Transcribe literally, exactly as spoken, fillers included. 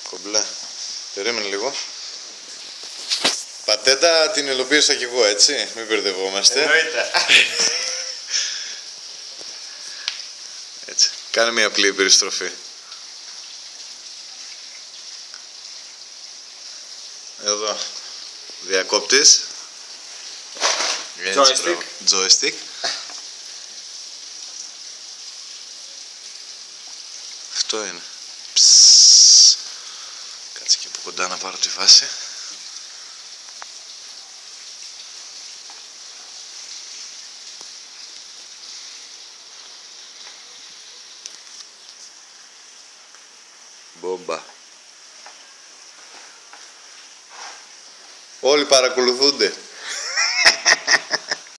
Κομπλέ. Περίμενε λίγο. Πατέντα την υλοποίησα κι εγώ, έτσι. Μην μπερδευόμαστε. Εννοείται. Έτσι. Κάνε μια απλή περιστροφή. Εδώ. Διακόπτης. Joystick. Joystick. Αυτό είναι. Ψσσσ. Κάτσε και από κοντά να πάρω τη βάση. Μπόμπα. Όλοι παρακολουθούνται.